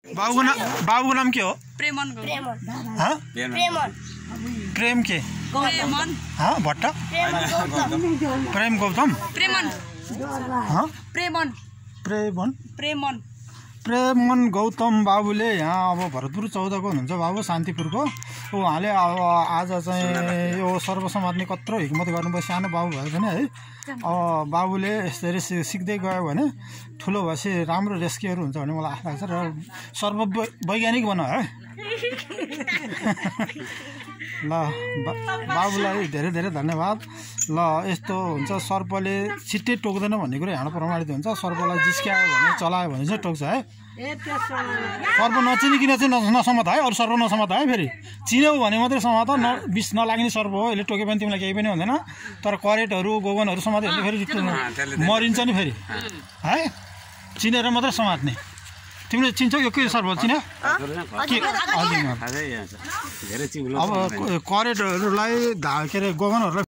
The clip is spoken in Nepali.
बाबुको नाम के हो? प्रेमन प्रेम के भट्ट प्रेम गौतम प्रेमन गौतम बाबुले यहाँ अब भरतपुर 14 को हुनुहुन्छ बाबु, शान्तिपुरको। उहाँले अब आज चाहिँ यो सर्वसमाजले कत्रो हिक्मत गर्नुभयो। सानो बाबु भएको छैन है। अब बाबुले यसरी सिक्दै गयो भने ठुलो भएपछि राम्रो रेस्क्युर हुन्छ भन्ने मलाई आशा लाग्छ र सर्ववैज्ञानिक बन है। ल बाबुलाई धेरै धेरै धन्यवाद। ल यस्तो हुन्छ, सर्पले छिट्टै टोक्दैन भन्ने कुरो यहाँ प्रमाणित हुन्छ। सर्पलाई जिस्क्यायो भने, चलायो भने चाहिँ टोक्छ है। सर्प नचिनिकन चाहिँ नसमात है, अरू सर्प नसमात है। फेरि चिन्यौ भने मात्रै समात, विष नलाग्ने सर्प हो। यसले टोके पनि तिमीलाई केही पनि हुँदैन। तर करेटहरू गोगनहरू समात्यो भने फेरि मरिन्छ नि फेरि है। चिनेर मात्रै समात्ने। तिमीले चिन्छौ यो के सर्प चिन्यो? अब करेटहरूलाई के अरे गोगनहरूलाई